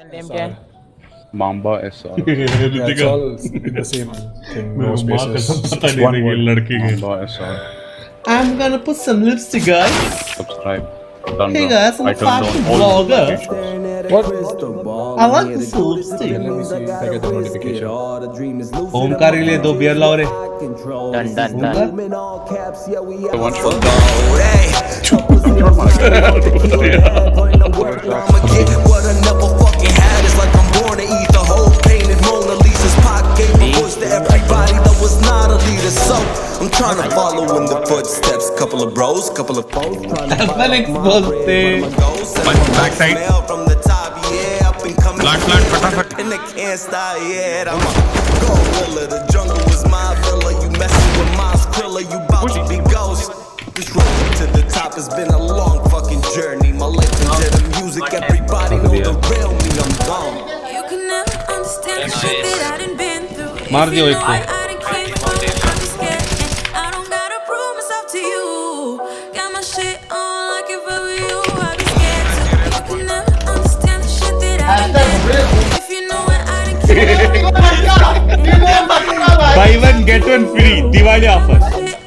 Name क्या है? Mamba SR. Yeah, it's all in the same thing. No spaces. पता नहीं One है word. लड़के के। Mamba SR. I'm gonna put some lipstick, guys. Subscribe. Done, Hey bro. guys, I'm I a turned on fashion all vlogger. notifications. What? I like this lipstick. Let me see if I get the notification. Omkar के लिए 2 beer लाओ रे। Done done done. The one shot. I'm trying to follow in the footsteps. Couple of bros, couple of foes trying to Felix बोलते। backside from the top, yeah, up and coming. And they can't stop yet. I'm a gorilla. The jungle was my villa. You messing with my Skrilla, you bout to be ghost. This road to the top has been a long fucking journey. My life into the music, everybody know the real me. I'm gone. You can never understand the shit that I done been through. मार दियो एक को। Buy one get one free Diwali offer.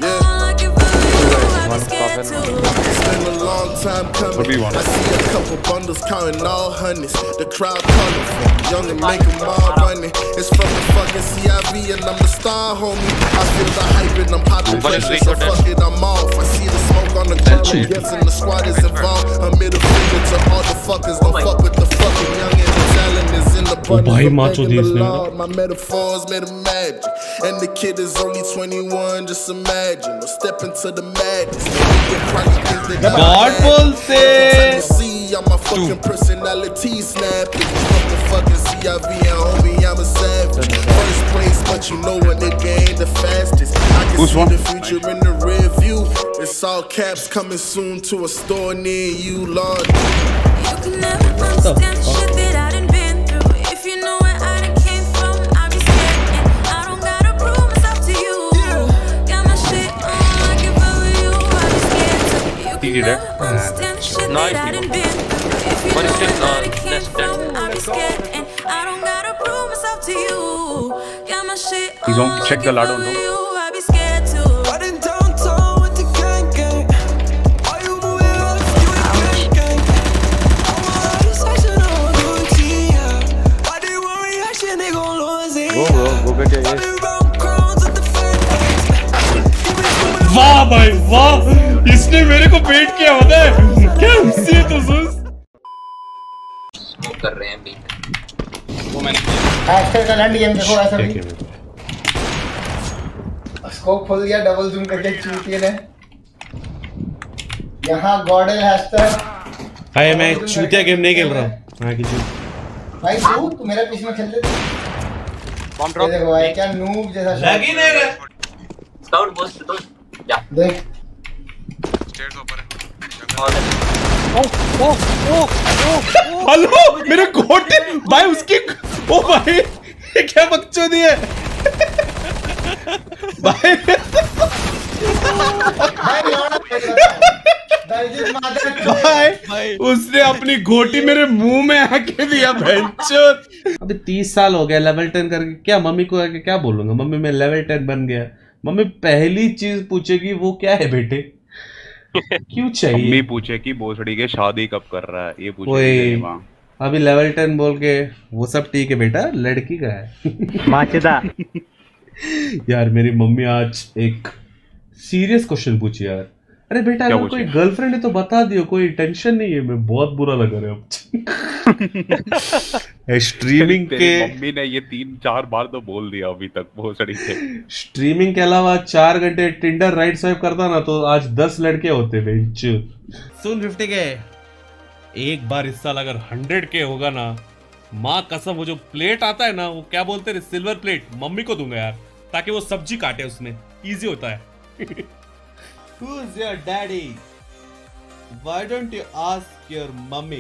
What do you want? I see a couple bundles counting all hundreds. The crowd colorful, young and make them all running. It's from the fucking CIV and I'm the star, homie. I feel the hype and I'm popping pressure, so fuck it, I'm off. I see the smoke on the ground, guessing the squad is involved. A middle finger to all the fuckers, don't fuck with the fucking young and the talent is in the bundle. भाई माचो दी इसने। My metaphors made a magic, and the kid is only 21. Just imagine, step into the madness. God बोलते। See, I'm a fucking personality snapping. Fucking fucking CIV and homie, I'm a savage. First place, but you know when the game the fastest. I can see the future in the rear view. It's all caps coming soon to a store near you, Lord. You can never understand the shit that I done been through. If you know where I done came from, I'd be scared. And I don't gotta prove myself to you. Got my shit on like if I were you, I'd be scared too. You can never understand the shit that I done been through. If you know where I done came from, I'd be scared. And I don't gotta prove myself to you. Got my shit He's on. on Check like the if I ladder, were no? you, I'd be scared too. Riding downtown with the gang gang. Why you moving rough? You ain't gang gang. I'm a session on Gucci. Why they want reaction? They gon' lose it. Go get your Running round crowds with the fake. वाह भाई वाह, इसने मेरे को बेट किया होता है। क्या उससे तो सुस। स्मोक कर रहे हैं बीट। वो मैंने हैशटैग का लैंड गेम देखो ऐसा भी स्कोप खोल दिया डबल जूम करके चूतिए ने यहाँ गॉडल हैशटैग भाई मैं चूतिया गेम नहीं खेल रहा हूँ। हाँ किसी भाई तू मेरे पीछे में खेल ले बॉम्ब ड्रॉप। देखो भाई क्या नूब जैसा लगी नहीं रे। स्काउट बूस्ट तो जा। देख स्टेयर्स ऊपर है। हेलो मेरे घोटे भाई उसकी। ओ भाई ये क्या बकचोदी है भाई। भाई उसने अपनी घोटी मेरे मुंह में आके दिया भैंचोद। अबे 30 साल हो गया लेवल 10 करके। क्या मम्मी को आके क्या बोलूंगा? मम्मी मैं लेवल 10 बन गया। मम्मी पहली चीज पूछेगी वो क्या है बेटे? क्यों चाहिए? मम्मी पूछे कि भोसड़ी के शादी कब कर रहा है, ये पूछे मां। अभी लेवल 10 बोल के वो सब ठीक है बेटा, लड़की का है। माचदा। यार मेरी मम्मी आज एक सीरियस क्वेश्चन पूछी यार। अरे बेटा अगर कोई गर्लफ्रेंड है तो बता दियो, कोई टेंशन नहीं है। मैं बहुत बुरा लगा रहा अब। स्ट्रीमिंग के मम्मी ने ये 3-4 बार तो बोल दिया अभी तक भोसड़ी से। स्ट्रीमिंग के अलावा 4 घंटे टिंडर राइट स्वाइप करता ना तो आज 10 लड़के होते बेंच। सुन 50 के एक बार इस साल अगर 100 के होगा ना, माँ कसम वो जो प्लेट आता है ना, वो क्या बोलते हैं सिल्वर प्लेट, मम्मी को दूंगा यार, ताकि वो सब्जी काटे उसमें इजी होता है। Who's your daddy? Why don't you ask your mummy?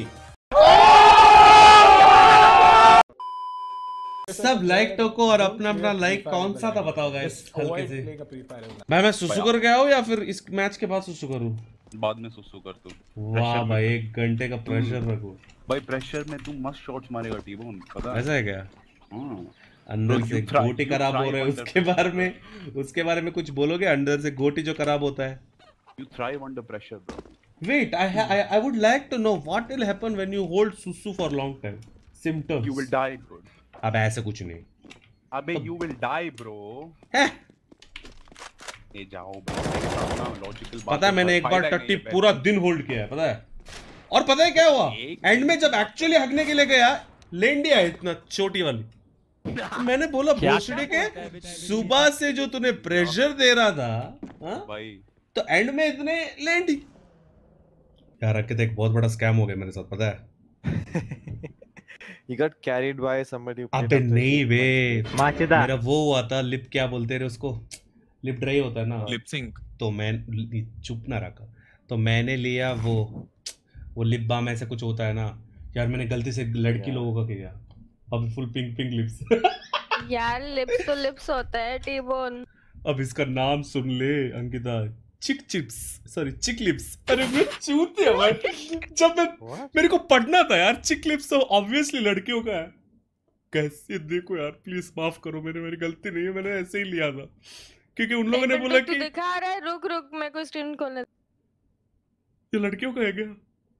सब लाइक टोको और अपना अपना लाइक कौन सा था बताओ गाइस हल्के से। मैं सुसु कर गया हूँ या फिर इस मैच के बाद सुसु करूँ? बाद में सुसु कर तू। वाह भाई 1 घंटे का प्रेशर रखो। भाई प्रेशर में तू मस्त शॉट्स मारेगा टीबोन, पता है? ऐसा है क्या? हाँ। अंदर Bro, से you try- गोटी you खराब try हो रहा है, under उसके बारे में कुछ बोलोगे? अंदर से गोटी जो खराब होता है। You thrive under pressure, bro. Wait, I would like to know what will happen when you hold susu for long time. Symptoms. You will die, bro. अब ऐसे कुछ नहीं। अबे you will die, bro. है? ये जाओ bro, लॉजिकल बात। पता है मैंने एक बार टट्टी पूरा दिन होल्ड किया है, पता है? और पता है क्या हुआ? एंड में जब एक्चुअली हगने के लिए गया, लेंडी है इतना छोटी वाली। मैंने बोला भोसड़ी के सुबह से जो तूने प्रेशर दे रहा था, हाँ? भाई तो एंड में इतने लेंडी। यार रखते एक बहुत बड़ा स्कैम हो गया मेरे साथ, पता है? He got carried by somebody who अबे नहीं वे, मेरा वो हुआ था लिप, क्या बोलते रहे उसको, लिप ड्राई होता है ना, लिप सिंक। तो मैं चुप ना रखा, तो मैंने लिया वो लिप बाम ऐसा कुछ होता है ना यार, मैंने गलती से लड़की लोगों का किया, अब फुल पिंक पिंक लिप्स। यार लिप्स तो लिप्स होता है टीबोन। अब इसका नाम सुन ले अंकिता, चिक चिप्स, सॉरी चिक लिप्स। अरे मैं चूत है भाई, जब मेरे को पढ़ना था यार, चिक लिप्स तो ऑब्वियसली लड़कियों का है। कैसे देखो यार, प्लीज माफ करो, मेरी गलती नहीं है, मैंने ऐसे ही लिया था क्योंकि उन लोगों ने बोला कि दिखा रहा है, रुक मैं कोई स्क्रीन खोलने। ये लड़कियों का है क्या?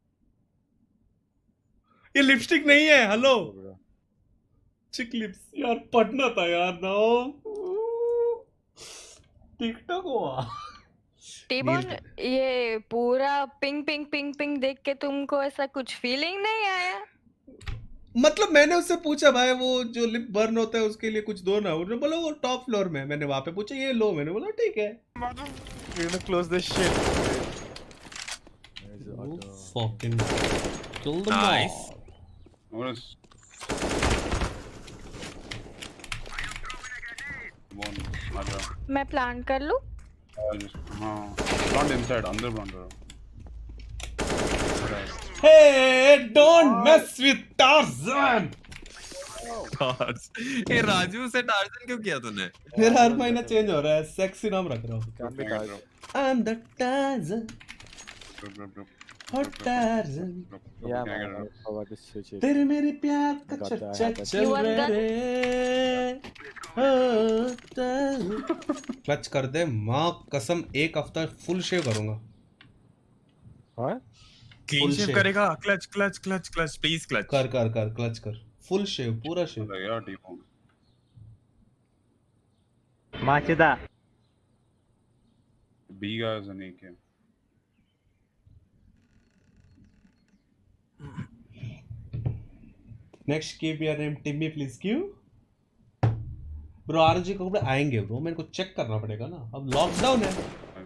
ये लिपस्टिक नहीं है, हेलो चिक लिप्स। यार पढ़ना था यार ना, टिकटॉक हुआ। टीबोन ये पूरा पिंक पिंक पिंक पिंक देख के तुमको ऐसा कुछ फीलिंग नहीं आया? मतलब मैंने उससे पूछा भाई वो जो लिप बर्न होता है उसके लिए कुछ दो ना, उन्होंने बोला वो टॉप फ्लोर में। मैंने वहां पे पूछा ये लो, मैंने बोला ठीक है। We're gonna close this shit. Fucking kill them Nice. all. मैं प्लान कर लूं? हाँ, plant inside, अंदर plant करो। Hey, don't mess with Tarzan. ये राजू से टार्जन क्यों किया तूने? मेरा हर महीना चेंज हो रहा है, सेक्सी नाम रख रहा हूँ। I'm the Tarzan. Hot Tarzan. Yeah, man. About this shit. तेरे मेरे प्यार का चर्चा चल रहा है। क्लच कर दे, माँ कसम एक हफ्ता फुल शेव करूंगा। What? क्लीन शेव करेगा? Clutch clutch clutch clutch please clutch कर क्लच कर, फुल शेव, पूरा शेव। यार टीबोन माचिदा बी गाइस नहीं क्या? Next keep your name Timmy please. क्यों ब्रो? आरजी को कपड़े आएंगे ब्रो, मेरे को चेक करना पड़ेगा ना, अब लॉकडाउन है।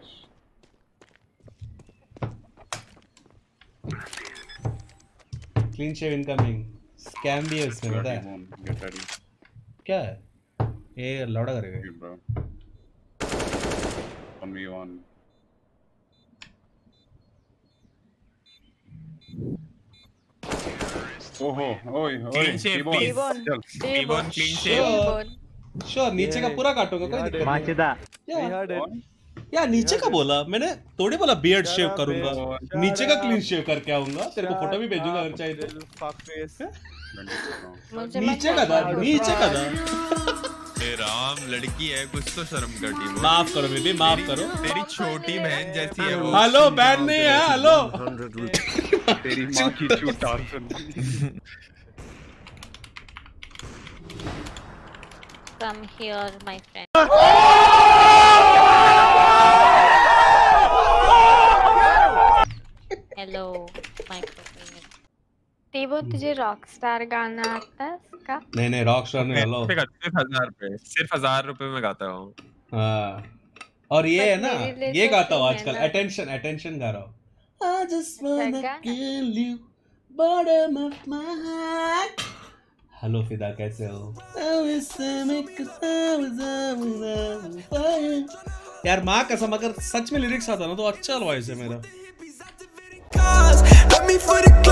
Clean shave incoming. स्कैम भी है इसमें, पता है क्या है? ये लौड़ा करेगा। 1v1 ओहो ओए clean shave please. Tbone clean shave. Sure, नीचे का पूरा काटूंगा, कोई दिक्कत नहीं। माचिदा यार नीचे का बोला मैंने, थोड़ी बोला बियर्ड शेव करूंगा, नीचे का क्लीन शेव करके आऊंगा। तेरे को फोटो भी भेजूंगा अगर चाहिए तो। नीचे का था, नीचे का था। राम लड़की है, कुछ तो शर्म कर टीबोन। माफ करो बेबी, माफ करो। तेरी छोटी बहन जैसी है वो। हेलो बहन नहीं है, हेलो। तेरी माँ की चूत Tarzan. Come here, my friend. Hello, my friend. Tbone तुझे रॉकस्टार गाना आता है इसका? नहीं रॉकस्टार नहीं, हेलो। सिर्फ 1000 रुपए, सिर्फ 1000 रुपए में गाता हूँ। हाँ, और ये है ना, ये गाता हूँ आजकल, अटेंशन गा रहा हूँ। I just wanna kill you, bottom of my heart. Hello Fida, कैसे हो? यार माँ कसम, अगर सच में लिरिक्स आता ना तो अच्छा वॉइस है मेरा।